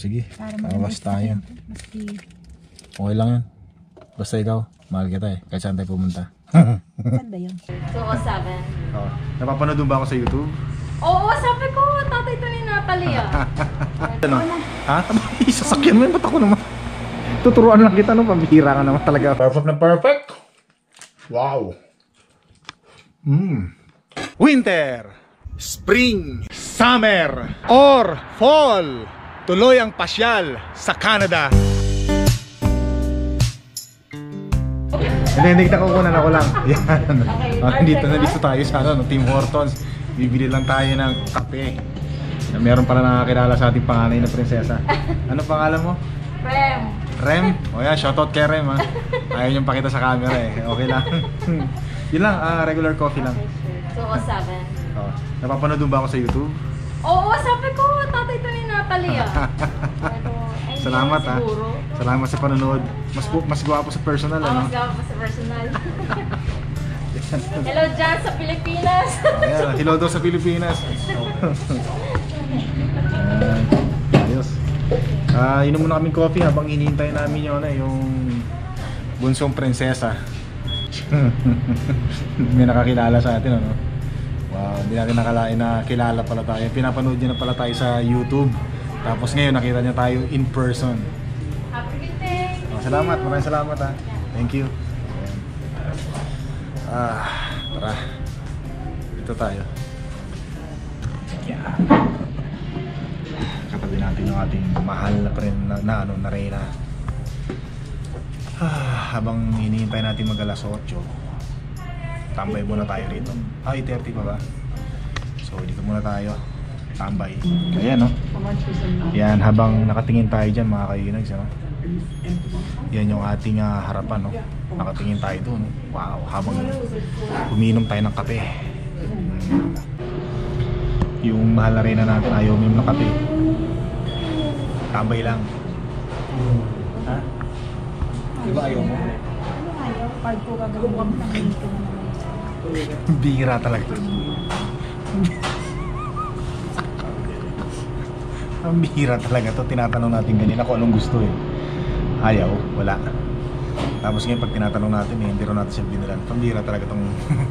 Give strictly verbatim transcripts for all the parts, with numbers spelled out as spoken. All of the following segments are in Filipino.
Sige, kawas tayo. Okay lang yan. Basta ikaw, mahal kita eh. Kahit saan tayo pumunta. Saan ba yun? two oh seven. Oo. Napapanood mo ba ako sa YouTube? Oo, sabi ko, tatay to ni Natalie ah. Ano? Ha? Sasakyan mo yun, ba't ako naman? Tuturuan lang kita, no? Pambihira ka naman talaga. Perfect na perfect. Wow. Mm. Winter, spring, summer, or fall. Tuloy ang pasyal sa Canada. Hindi, hindi kita kukunan, ako lang. Yan. Ah, dito, nandito tayo sa ano, Tim Hortons. Bibili lang tayo ng kape. Meron pala nakakilala sa ating panganay na prinsesa. Ano pangalan mo? Rem. Rem? O yan, shoutout kay Rem ha. Ayaw niyong pakita sa camera eh. Okay lang. Yun lang, uh, regular coffee lang. two oh seven. Oh. Napapanood mo ba ako sa YouTube? Oo, sabi ko, tatay to ni Natalie ah. Pero, ay, Salamat ha. siguro. Salamat sa panonood. Mas mas gwapo sa personal Oh, ano. mas gawa pa sa personal. Hello dyan sa Pilipinas. Ayan, hello daw sa Pilipinas. uh, ayos. Ah, uh, inom muna kaming coffee habang hinihintay namin yung ano, yung bunsong prinsesa. May nakakilala sa atin ano. Wow, hindi natin nakalain na kilala pala tayo. Pinapanood niya na pala tayo sa YouTube. Tapos ngayon nakita niya tayo in person. Happy good day. Oh, salamat, maraming salamat ha. Thank you. Ah, tara. Dito tayo. Yeah. Katabi natin yung ating mahal na friend na, na ano, na Reyna. Ah, habang hinihintay natin mag alas otso, tambay muna tayo rito. Ah, eight thirty pa ba? So, dito muna tayo. Tambay. Ayan, no? Yan, habang nakatingin tayo dyan, mga kainags, ano? Yan yung ating uh, harapan, no? Nakatingin tayo doon, no? Wow, habang umiinom tayo ng kape. Hmm. Yung mahal na rin na natin, ayaw uminom ng kape. Tambay lang. Ha? Diba ayaw mo? Ano ayaw? Pag ko gagawin kami ng ganito na naman. Bihira talaga. Ang bihira talaga to. Tinatanong natin ganyan kung anong gusto eh. Ayaw, wala. Tapos ngayon pag tinatanong natin eh, hindi rin natin siya binilan. Pambihira talaga tong...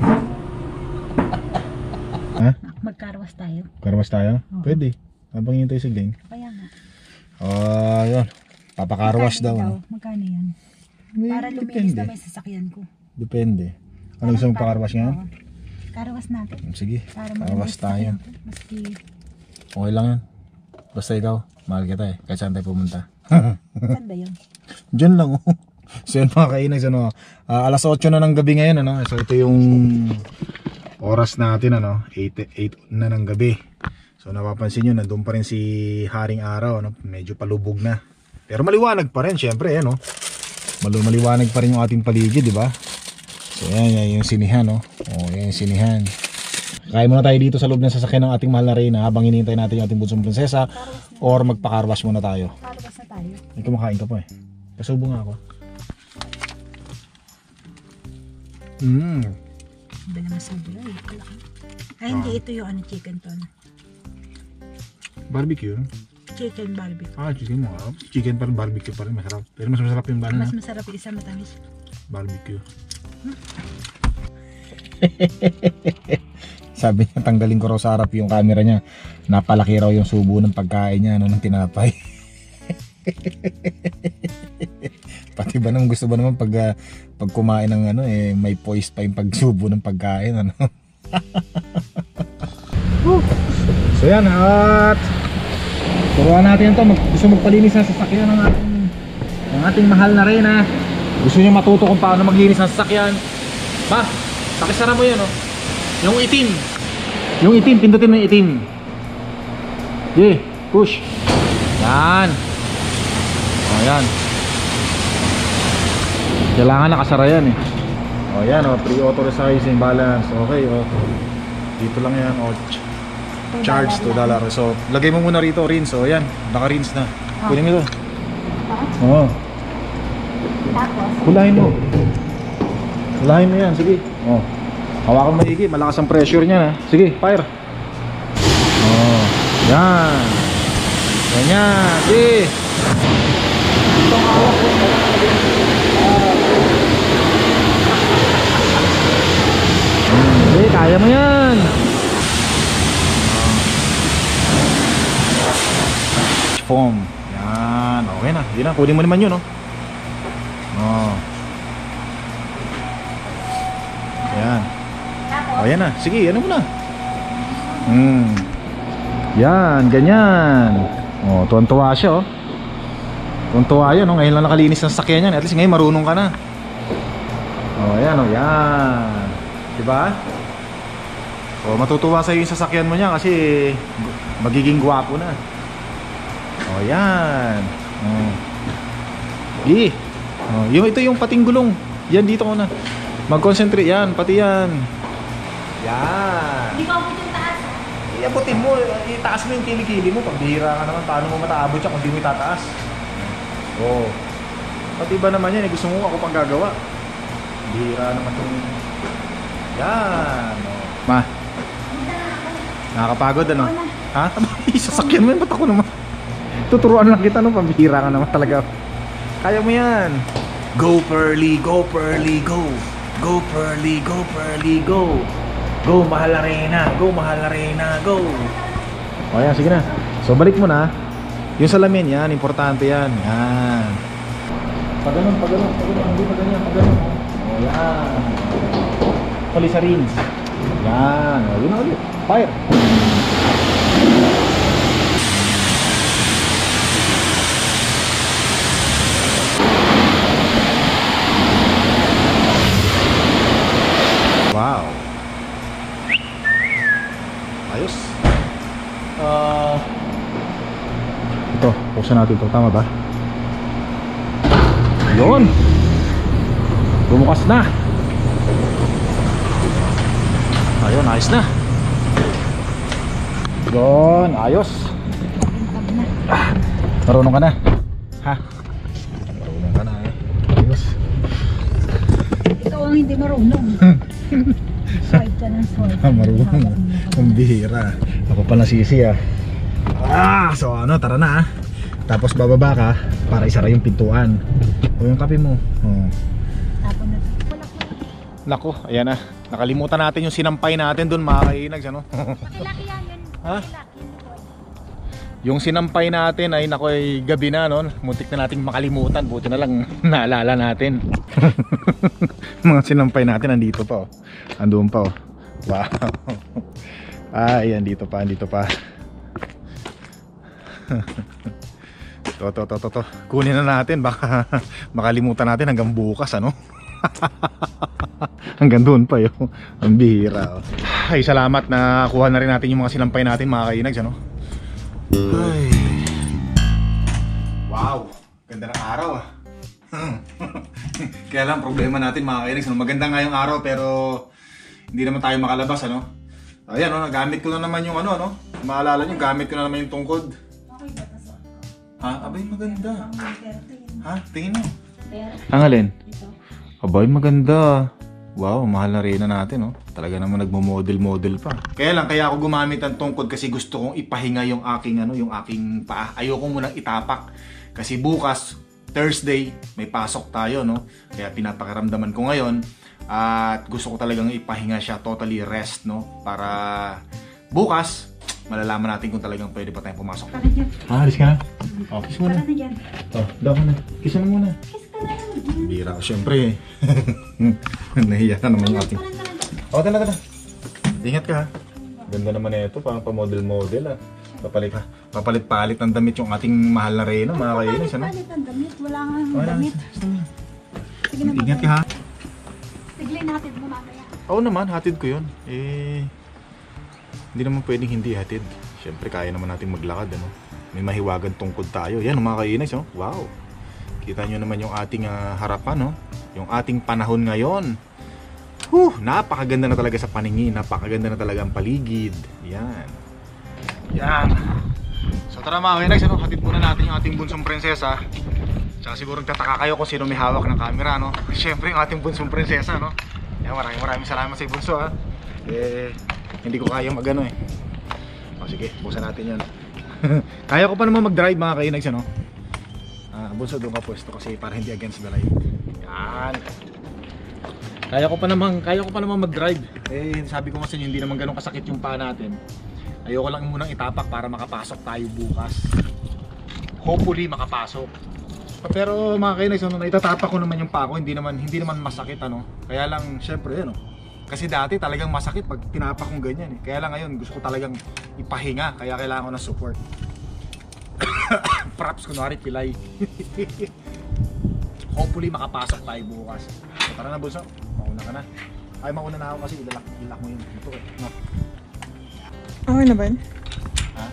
Ha? Magkarwas tayo. Karwas tayo? Oo. Pwede. Habang hintay si Glenn. Kaya nga. Ah, yun. Papakarwas daw. Magkano No? Magkano yan? Eh, Para luminis na may sasakyan ko. Depende. Ano gusto mong pakarwas ngayon? Oo. Karwas natin. Sige, Para karwas malumis tayo. ko. Maski... Okay lang yan. Basta ikaw, mahal kita eh. Kahit saan tayo pumunta. Saan ba yun? Diyan lang oh. So yun mga kainags, ano, uh, alas otso na ng gabi ngayon, ano. So ito yung oras natin, ano, eight na ng gabi. So napapansin nyo, nandun pa rin si Haring Araw, ano, medyo palubog na. Pero maliwanag pa rin, syempre, ano. Maliwanag pa rin yung ating paligid, di ba? So yan, yan yung sinihan, no. Oh, yan yung sinihan. Kaya muna tayo dito sa loob ng sasakyan ng ating mahal na Reyna habang hinihintay natin yung ating bunsong prinsesa, or magpakarwas muna tayo. Karwas na tayo. May kumakain ka pa eh. Kasubo nga ako. Mmm. Iba naman sa buhay. Ay, hindi ito yung ano, chicken to. Ano? Barbecue? Chicken barbecue. Ah, chicken mo. Chicken pa rin, barbecue pa rin, masarap. Pero mas masarap yung ano, Mas masarap yung isa matamis. barbecue. Sabi niya, tanggalin ko raw sa harap yung camera niya. Napalaki raw yung subo ng pagkain niya, ano, ng tinapay. Pati ba naman, gusto ba naman pag, uh, pag kumain ng ano, eh, may poise pa yung pagsubo ng pagkain, ano. So yan, at turuan natin ito. Mag, gusto magpalinis ng sasakyan ng ating, ng ating mahal na Reyna. Gusto niyo matuto kung paano maglinis ng sasakyan. Ba, pakisara mo yun, oh. Yung itim. Yung itim, pindutin mo yung itim. Okay, push. Yan. O, yan. Kailangan nakasara yan eh. O, yan, o. Pre-auto resizing balance. Okay, o. Dito lang yan, o. Charge two dollars. So, lagay mo muna rito, rinse. O, yan. Naka-rinse na. Kunin mo ito. Oo. Tapos? Hulahin mo. Hulahin mo yan, sige. O. Hawakan maigi, malakas ang pressure niya. Sige, fire. Oh, yan. Ganyan. Eh. Hmm, eh, kaya mo yan. Foam. Yan. Okay na. Yun na. Kunin mo naman yun, no? Oh. Yan. O, yan na. Sige, ano mo na. Hmm. Yan, ganyan. Oh, tuwan-tuwa siya, oh. Tuwan-tuwa yun, oh. Ngayon lang nakalinis ng sakyan yan. At least ngayon marunong ka na. Oh, yan, oh. Yan. Diba? Oh, matutuwa sa'yo yung sasakyan mo niya kasi magiging gwapo na. Oh, yan. Oh. Di. Oh, yung ito yung pating gulong. Yan dito ko na. Mag-concentrate yan, pati yan. Yan. Hindi ka abot yung taas. Iabutin mo, itaas mo yung kilikili mo. Pagbihira ka naman, paano mo mataabot siya kung di mo itataas? Oo. Oh. Pati ba naman yan, eh, gusto mo ako pang gagawa. Bihira naman itong... Yan. Oh. Ma. Nakakapagod ano? Ha? Sasakyan mo yan, ba't ako naman? Tuturuan lang kita, no? Pambihira ka naman talaga. Kaya mo yan. Go Pearly, go Pearly, go. Go Pearly, go Pearly, go. Go Mahal Arena, go Mahal Arena, go. O yan, sige na. So balik mo na. Yung salamin yan, importante yan. Yan. Pag ganun, pag ganun, pag ganun. Hindi pa ganyan, pag ganun. O yan. Huli sa rings. Yan. O yun na ulit. Fire. Wow. Ayos. Uh, ito, buksan natin ito. Tama ba? Yun. Bumukas na. Ayun, ayos na. Yun, ayos. Ah, marunong ka na. Ha? Marunong ka na eh. Ayos. Ikaw ang hindi marunong. Swipe ka ng swipe. Marunong. Ang bihira. Ako pala sisi ah. Ah, so ano, tara na ah. Tapos bababa ka para isara yung pintuan. O yung kape mo. Oh. Tapon na. Wala ko. Nako, ayan na. Nakalimutan natin yung sinampay natin doon mga kainags, ano? Makilaki yan yun. Ha? Makilaki. Yung sinampay natin ay nako ay gabi na, no? Muntik na nating makalimutan. Buti na lang naalala natin. Mga sinampay natin nandito pa, oh. Andun pa, oh. Wow. Ah, ayan, dito pa, dito pa. to, to, to, to, to. Kunin na natin, baka makalimutan natin hanggang bukas, ano? Hanggang doon pa yun. Ang bihira, oh. Ay, salamat na kuha na rin natin yung mga sinampay natin, mga kainags, ano? Ay. Wow, ganda ng araw ah. Kaya lang problema natin mga kainags, no? Maganda nga yung araw pero hindi naman tayo makalabas, ano? Ayan, no? Nagamit ko na naman yung ano, no? Maalala nyo, gamit ko na naman yung tungkod. Ha? Abay, maganda. Ha? Tingin mo. Ang alin? Abay, maganda. Wow, mahal na rin na natin, no? Talaga naman nagmo-model-model pa. Kaya lang, kaya ako gumamit ng tungkod kasi gusto kong ipahinga yung aking, ano, yung aking paa. Ayoko munang itapak. Kasi bukas, Thursday, may pasok tayo, no? Kaya pinapakaramdaman ko ngayon. At gusto ko talagang ipahinga siya, totally rest, no? Para bukas, malalaman natin kung talagang pwede pa tayong pumasok. Ah, alis ka na? Oh, kiss mo na. Oh, daw ka na. Kiss mo muna. Bira ko, syempre. Nahiya na naman yung ating. O, tala, tala. Ingat ka ha. Ganda naman na ito, parang pa-model-model ha. Papalit ha. Papalit-palit ng damit yung ating mahal na Reyna, mga kainis. Ano? Papalit ang damit. Wala nga damit. Sige na, ingat ka ha. Tiglay natin mo mamaya. Oo naman, hatid ko yun. Eh, hindi naman pwedeng hindi hatid. Syempre, kaya naman natin maglakad. Ano? May mahiwagan tungkod tayo. Yan, mga kainis. Oh. Wow. Kita nyo naman yung ating uh, harapan, no? Yung ating panahon ngayon. Huh, napakaganda na talaga sa paningin. Napakaganda na talaga ang paligid. Yan. Yan. So tara mga kainex, ano? Hatid muna natin yung ating bunsong prinsesa. Tsaka siguro nagtataka kayo kung sino may hawak ng camera, no? Siyempre yung ating bunsong prinsesa, no? Yan, maraming maraming salamat sa bunso, ha? Eh, hindi ko kaya magano eh. O sige, buksan natin yan. Kaya ko pa naman mag-drive mga kainags, ano? Ah, bunso doon ka pwesto kasi para hindi against the light. Yan. Kaya ko pa naman, kaya ko pa naman mag-drive. Eh, sabi ko kasi hindi naman ganun kasakit yung paa natin. Ayoko lang munang itapak para makapasok tayo bukas. Hopefully makapasok. Pero mga kainags, ano, naitatapak ko naman yung paa ko, hindi naman hindi naman masakit, ano. Kaya lang syempre, ano. Kasi dati talagang masakit pag tinapak kong ganyan eh. Kaya lang ngayon gusto ko talagang ipahinga, kaya kailangan ko ng support. Props kunwari pilay. Hopefully makapasok tayo bukas. So, tara na bunso, mauna ka na. Ay mauna na ako kasi ilak, ilak mo yun. Ito eh. No. Okay na ba? Ha?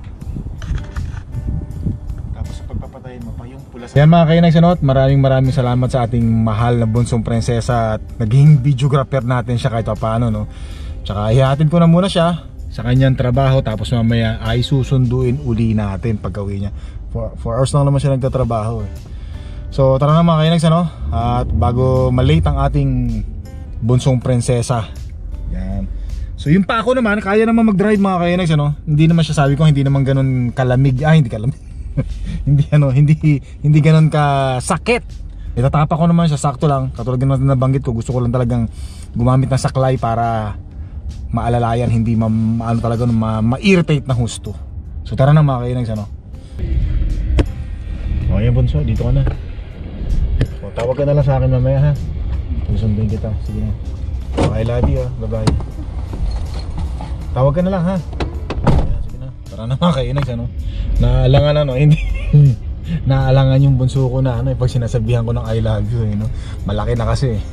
Tapos sa pagpapatayin mo pa yung pula sa... Yan mga kainags, ano, maraming maraming salamat sa ating mahal na bunsong prinsesa at naging videographer natin siya kahit paano, no. Tsaka ihatid ko na muna siya sa kanyang trabaho, tapos mamaya ay susunduin uli natin pag gawin niya. four hours lang naman siya nagtatrabaho eh. So tara na mga kainags, ano, at bago malate ang ating bunsong prinsesa. Yan. So yung pa ako naman, kaya naman mag-drive mga kainags, ano. Hindi naman siya, sabi ko, hindi naman ganun kalamig. Ah, hindi kalamig. hindi ano, hindi hindi ganun ka sakit. Itatapa ko naman siya sakto lang. Katulad ng nabanggit ko, gusto ko lang talagang gumamit ng saklay para maalalayan, hindi ma, ma ano talaga ma-irritate ma na husto. So tara na mga kainags, ano. O yan bunso, dito ka na. O, tawag ka na lang sa akin mamaya ha. Susunduin kita, sige na. O, I love you ha, bye bye. Tawag ka na lang ha. Ayan, sige na. Tara na mga kainags, ano. Naalangan ano, hindi naalangan yung bunso ko na ano, eh, pag sinasabihan ko ng I love you eh, no? Malaki na kasi eh.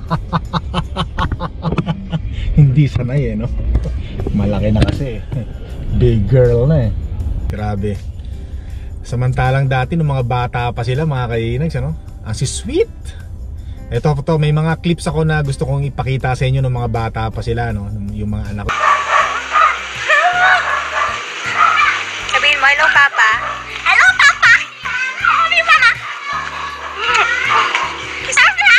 Hindi sanay eh, no? Malaki na kasi eh. Big girl na eh. Grabe. Samantalang dati nung mga bata pa sila mga kainags, ano, ang si sweet. Ito to, may mga clips ako na gusto kong ipakita sa inyo nung mga bata pa sila, no? Yung mga anak ko. Sabihin mo, hello papa. Hello papa. Hello mama. Kisama.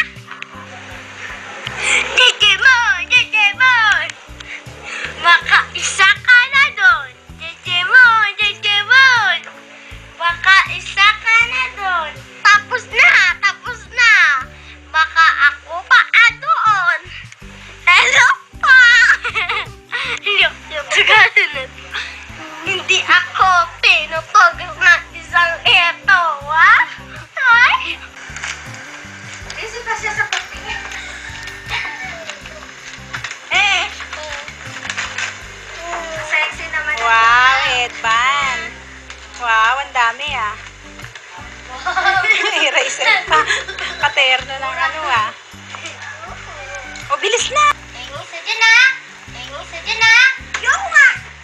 Digimon, Digimon. Makaisa ka na doon. Digimon, Digimon. Makaisa ka na doon. Tapos na, tapos na. Baka ako pa doon. Hello pa. Look, look, look. Hindi ako pinutog ng isang ito, ha? Ay? Isip ka siya sa pagtingin. Eh. Sexy naman. Wow, headband. Wow, ang dami ah. Eraser pa. Katerno ng ano ah. O, bilis na. Tingin sa dyan ah. Tingin sa dyan ah. Yung nga.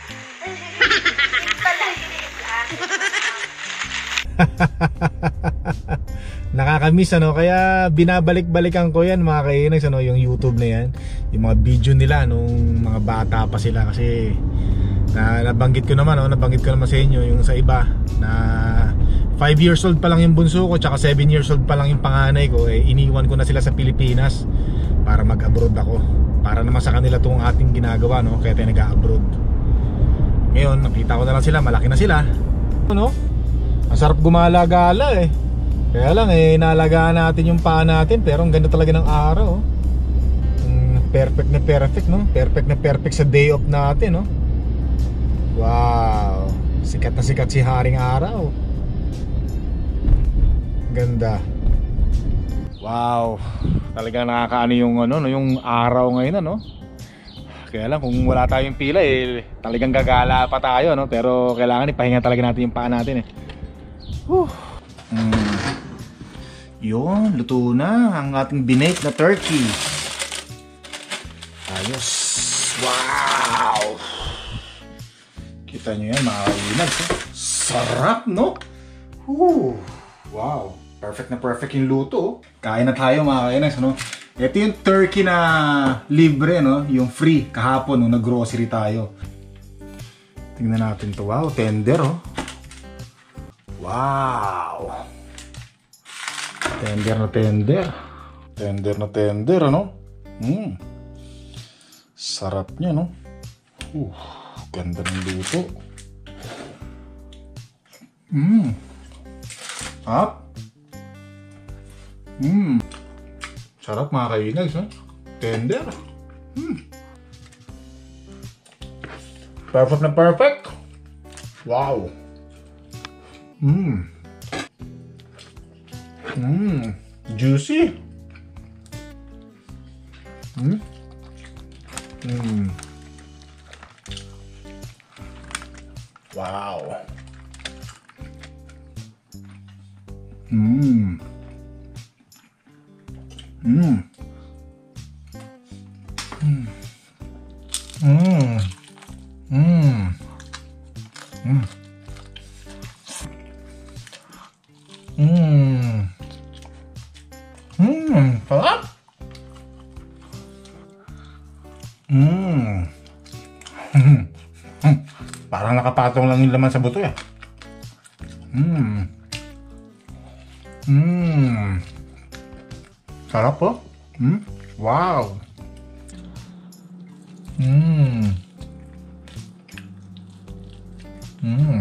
Nakakamiss, ano, kaya binabalik-balikan ko yan mga kainags, ano, yung YouTube na yan, yung mga video nila nung mga bata pa sila. Kasi na, nabanggit ko naman, no, nabanggit ko naman sa inyo yung sa iba na five years old pa lang yung bunso ko, tsaka seven years old pa lang yung panganay ko, eh, iniwan ko na sila sa Pilipinas para mag-abroad ako, para naman sa kanila itong ating ginagawa, no, kaya tayo nag-abroad. Ngayon nakita ko na lang sila, malaki na sila, ano, ang sarap gumala-gala eh. Kaya lang eh, naalagaan natin yung paa natin, pero ang ganda talaga ng araw, oh. Perfect na perfect, no? Perfect na perfect sa day off natin, no? Wow, sikat na sikat si Haring Araw. Ganda. Wow, talagang nakakaano yung ano, no, yung araw ngayon, ano. Kaya lang kung wala tayong pila eh, talagang gagala pa tayo, no? Pero kailangan ipahinga talaga natin yung paa natin eh. Whew. Mm. Yun, luto na ang ating binake na turkey. Ayos. Wow. Kita nyo yan mga kainags, eh. Sarap, no? Whew. Wow, perfect na perfect yung luto. Kain na tayo mga kainags, no? Ito yung turkey na libre, no? Yung free kahapon nung nag-grocery tayo. Tingnan natin to. Wow, tender, oh. Wow. Tender na tender. Tender na tender, ano? Mm. Sarap niya, no? Uh, ganda ng luto. Mmm. Sarap. Mmm. Sarap mga kainags, ha? Tender. Mmm. Perfect na perfect. Wow. Mmm. Mmm. Juicy. Mmm. Mmm. Wow. Mmm. Mmm. Mmm. Mmm. Mmm. Mmm. Mmm. Mmm. Sarap. Mmm. Parang nakapatong lang yung laman sa buto eh. Mmm. Mmm. Sarap po. Hmm? Wow. Mmm. Mmm.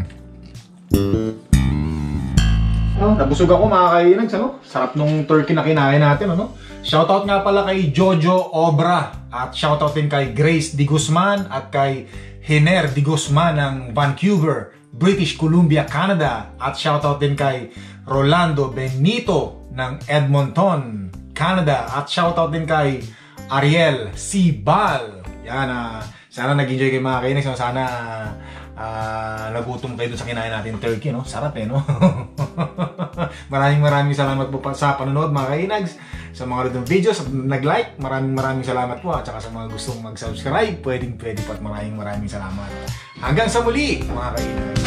Oh, nabusog ako mga kainags, ano? Sarap nung turkey na kinain natin, ano? Shoutout nga pala kay Jojo Obra at shoutout din kay Grace Di Guzman at kay Hiner Di Guzman ng Vancouver, British Columbia, Canada at shoutout din kay Rolando Benito ng Edmonton, Canada at shoutout din kay Ariel C. Bal. Yan, uh, sana nag-enjoy kayo mga kainags, no? Sana uh, nagutom kayo dun sa kinain natin turkey, no? Sarap eh, no? Maraming maraming salamat po sa panonood mga kainags. Sa mga rin videos, nag-like, maraming maraming salamat po. At saka sa mga gustong mag-subscribe, pwedeng pwede po at maraming maraming salamat. Hanggang sa muli mga kainags.